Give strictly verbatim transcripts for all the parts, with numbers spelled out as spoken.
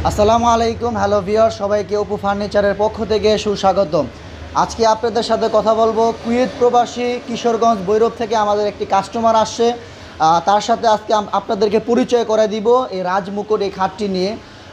আসসালামু আলাইকুম, hello viewer, সবাইকে অপু ফার্নিচারের পক্ষ থেকে সুস্বাগতম। আজকে আপনাদের সাথে কথা বলবো কুয়েত প্রবাসী কিশোরগঞ্জ ভৈরব থেকে আমাদের একটি কাস্টমার আসছে। তার সাথে আজকে আপনাদেরকে পরিচয় করে দিব এই রাজমুকুট এই খাটটি নিয়ে।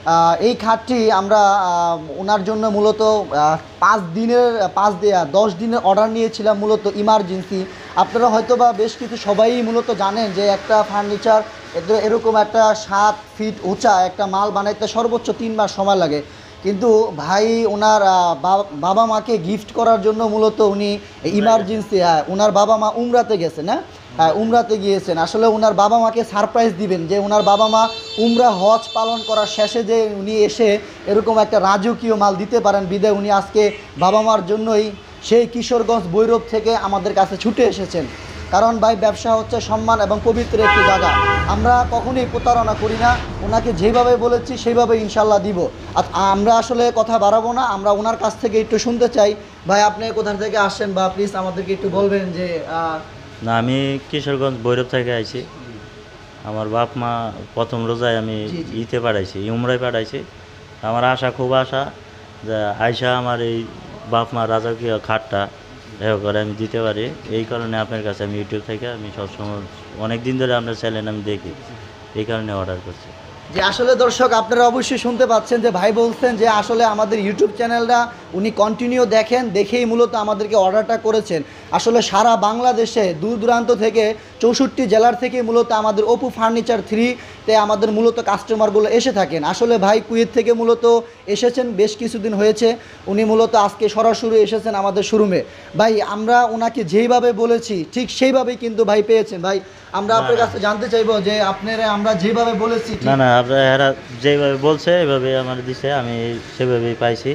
এই খাটটি আমরা ওনার জন্য মূলত পাঁচ দিনের পাঁচ দশ দিনের অর্ডার নিয়েছিলাম, মূলত ইমার্জেন্সি। আপনারা হয়তো বা বেশ কিছু সবাই মূলত জানেন যে একটা ফার্নিচার এরকম একটা সাত ফিট উঁচা একটা মাল বানাইতে সর্বোচ্চ তিন মাস সময় লাগে। কিন্তু ভাই ওনার বাবা মাকে গিফট করার জন্য মূলত উনি ইমার্জেন্সি, হ্যাঁ ওনার বাবা মা উমরাতে গেছেন, হ্যাঁ হ্যাঁ উমরাতে গিয়েছেন। আসলে ওনার বাবা মাকে সারপ্রাইজ দিবেন যে ওনার বাবা মা উমরা হজ পালন করার শেষে যে উনি এসে এরকম একটা রাজকীয় মাল দিতে পারেন, বিদায় উনি আজকে বাবা মার জন্যই সেই কিশোরগঞ্জ ভৈরব থেকে আমাদের কাছে ছুটে এসেছেন। কারণ ভাই ব্যবসা হচ্ছে সম্মান এবং পবিত্র একটি জায়গা, আমরা কখনোই প্রতারণা করি না। ওনাকে যেভাবে বলেছি সেইভাবে ইনশাল্লাহ দিব। আর আমরা আসলে কথা বাড়াবো না, আমরা ওনার কাছ থেকে একটু শুনতে চাই। ভাই আপনি কোথা থেকে আসছেন বা প্লিজ আমাদেরকে একটু বলবেন যে। না, আমি কিশোরগঞ্জ ভৈরব থেকে আইছি। আমার বাপ মা প্রথম রোজায় আমি ইতে পাঠাইছি, উমরায় পাঠাইছি। আমার আশা, খুব আশা যে আয়সা আমার এই বাপ মা রাজকীয় খাটটা এ করে আমি দিতে পারি। এই কারণে আপনার কাছে আমি ইউটিউব থেকে আমি সবসময় অনেক দিন ধরে আপনার চ্যানেল আমি দেখি, এই কারণে অর্ডার করছি। যে আসলে দর্শক আপনারা অবশ্যই শুনতে পাচ্ছেন যে ভাই বলছেন যে আসলে আমাদের ইউটিউব চ্যানেলটা উনি কন্টিনিউ দেখেন, দেখেই মূলত আমাদেরকে অর্ডারটা করেছেন। আসলে সারা বাংলাদেশে দূর দূরান্ত থেকে চৌষট্টি জেলার থেকে মূলত আমাদের অপু ফার্নিচার থ্রিতে আমাদের মূলত কাস্টমারগুলো এসে থাকেন। আসলে ভাই কুয়েত থেকে মূলত এসেছেন, বেশ কিছুদিন হয়েছে। উনি মূলত আজকে সরাসরি এসেছেন আমাদের শোরুমে। ভাই আমরা ওনাকে যেইভাবে বলেছি ঠিক সেইভাবেই কিন্তু ভাই পেয়েছেন। ভাই আমরা আপনার কাছে জানতে চাইবো যে আপনারা আমরা যেভাবে বলেছি। না না আপনারা এরা যেভাবে বলছে এভাবে আমার দিছে, আমি সেভাবেই পাইছি।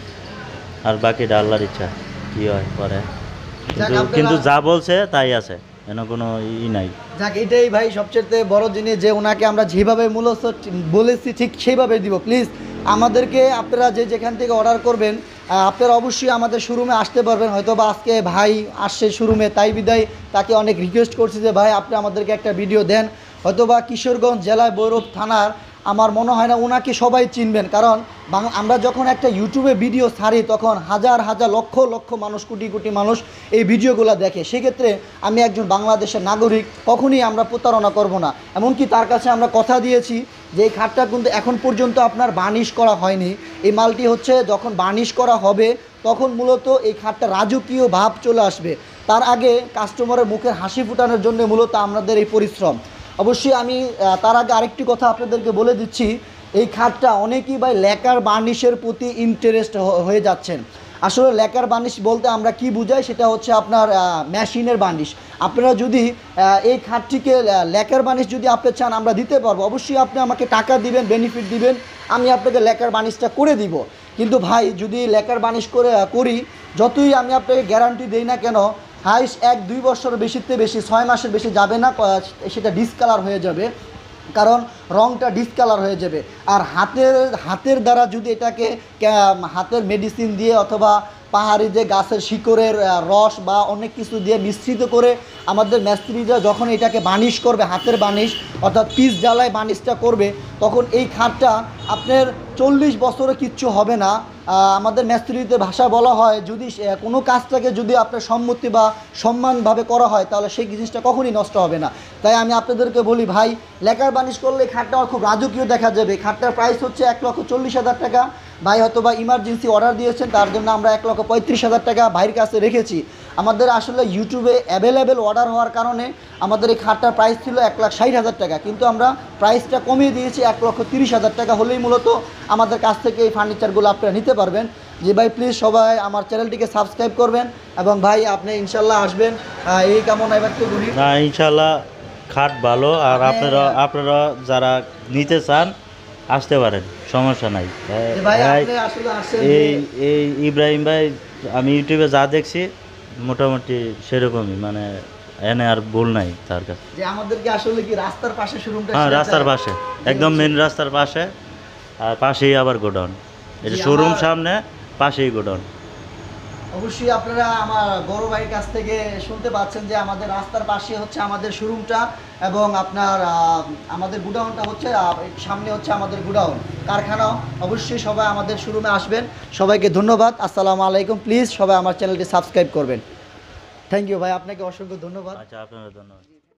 আর বাকিটা আল্লাহর ইচ্ছা কি হয় পরে, কিন্তু কিন্তু যা বলছে তাই আছে, এন কোনো ই নাই। যাক, এটাই ভাই সবচেয়ে বড় জিনিস যে ওনাকে আমরা যেভাবে মূলত বলেছি ঠিক সেইভাবে দিব। প্লিজ আমাদেরকে আপনারা যে যেখান থেকে অর্ডার করবেন আপনারা অবশ্যই আমাদের শোরুমে আসতে পারবেন। হয়তো বা আজকে ভাই আসছে শোরুমে, তাই বিদায় তাকে অনেক রিকোয়েস্ট করছি যে ভাই আপনি আমাদেরকে একটা ভিডিও দেন। হয়তো বা কিশোরগঞ্জ জেলায় ভৈরব থানার আমার মনে হয় না ওনাকে সবাই চিনবেন, কারণ আমরা যখন একটা ইউটিউবে ভিডিও ছাড়ি তখন হাজার হাজার লক্ষ লক্ষ মানুষ, কোটি কোটি মানুষ এই ভিডিওগুলো দেখে। সেক্ষেত্রে আমি একজন বাংলাদেশের নাগরিক, কখনই আমরা প্রতারণা করব না। এমনকি তার কাছে আমরা কথা দিয়েছি যে এই খাটটা কিন্তু এখন পর্যন্ত আপনার বার্নিশ করা হয়নি। এই মালটি হচ্ছে যখন বার্নিশ করা হবে তখন মূলত এই খাটটা রাজকীয় ভাব চলে আসবে। তার আগে কাস্টমারের মুখের হাসি ফুটানোর জন্য মূলত আমাদের এই পরিশ্রম। অবশ্যই আমি তার আগে আরেকটি কথা আপনাদেরকে বলে দিচ্ছি, এই খাটটা অনেকেই ভাই ল্যাকার বার্নিশের প্রতি ইন্টারেস্ট হয়ে যাচ্ছেন। আসলে ল্যাকার বার্নিশ বলতে আমরা কি বুঝাই, সেটা হচ্ছে আপনার মেশিনের বার্নিশ। আপনারা যদি এই খাটটিকে ল্যাকার বার্নিশ যদি আপনি চান আমরা দিতে পারবো। অবশ্যই আপনি আমাকে টাকা দিবেন, বেনিফিট দিবেন, আমি আপনাকে ল্যাকার বার্নিশটা করে দিব। কিন্তু ভাই যদি ল্যাকার বার্নিশ করে করি, যতই আমি আপনাকে গ্যারান্টি দেই না কেন, হাইস এক দুই বছরের বেশিতে বেশি ছয় মাসের বেশি যাবে না, সেটা ডিসকালার হয়ে যাবে, কারণ রংটা ডিসকালার হয়ে যাবে। আর হাতের হাতের দ্বারা যদি এটাকে হাতের মেডিসিন দিয়ে অথবা পাহাড়ি যে গাছের শিকড়ের রস বা অনেক কিছু দিয়ে মিশ্রিত করে আমাদের মিস্ত্রিরা যখন এটাকে বার্নিশ করবে, হাতের বার্নিশ অর্থাৎ পিস জ্বালায় বার্নিশটা করবে, তখন এই খাটটা আপনার চল্লিশ বছরে কিচ্ছু হবে না। আমাদের মিস্ত্রিদের ভাষা বলা হয় যদি কোনো কাজটাকে যদি আপনার সম্মতি বা সম্মানভাবে করা হয় তাহলে সেই জিনিসটা কখনই নষ্ট হবে না। তাই আমি আপনাদেরকে বলি ভাই, লেকার বার্নিশ করলে খাটটা আমার খুব রাজকীয় দেখা যাবে। খাটটার প্রাইস হচ্ছে এক লক্ষ চল্লিশ হাজার টাকা। ভাই হয়তো বা ইমার্জেন্সি অর্ডার দিয়েছেন, তার জন্য আমরা এক লক্ষ পঁয়ত্রিশ হাজার টাকা ভাইয়ের কাছে রেখেছি। আমাদের আসলে ইউটিউবে অ্যাভেলেবেল অর্ডার হওয়ার কারণে আমাদের এই খাটটার প্রাইস ছিল এক লাখ ষাট হাজার টাকা, কিন্তু আমরা প্রাইসটা কমিয়ে দিয়েছি এক লক্ষ তিরিশ হাজার টাকা হলেই মূলত আমাদের কাছ থেকে এই ফার্নিচারগুলো আপনারা নিতে পারবেন। যে ভাই প্লিজ সবাই আমার চ্যানেলটিকে সাবস্ক্রাইব করবেন এবং ভাই আপনি ইনশাল্লাহ আসবেন, এই কেমন এবার তো বলি না ইনশাল্লাহ খাট ভালো। আর আপনারা আপনারা যারা নিতে চান আসতে পারেন, সমস্যা নাই। এই এই ইব্রাহিম ভাই আমি ইউটিউবে যা দেখছি মোটামুটি সেরকমই, মানে এনে আর ভুল নাই তার কাছে। যে আমাদেরকে আসলে কি রাস্তার পাশে শোরুমটা? হ্যাঁ রাস্তার পাশে, একদম মেন রাস্তার পাশে, আর পাশেই আবার গোডাউন। এটা শোরুম সামনে, পাশেই গোডাউন। অবশ্যই আপনারা আমার বড় ভাইয়ের কাছ থেকে শুনতে পাচ্ছেন যে আমাদের রাস্তার পাশে হচ্ছে আমাদের শোরুমটা এবং আপনার আহ, আমাদের গুডাউনটা হচ্ছে আহ, সামনে হচ্ছে আমাদের গুডাউন কারখানাও। অবশ্যই সবাই আমাদের শোরুমে আসবেন। সবাইকে ধন্যবাদ। আসসালামু আলাইকুম। প্লিজ সবাই আমার চ্যানেলটি সাবস্ক্রাইব করবেন। থ্যাংক ইউ ভাই, আপনাকে অসংখ্য ধন্যবাদ। আচ্ছা, আপনারা ধন্যবাদ।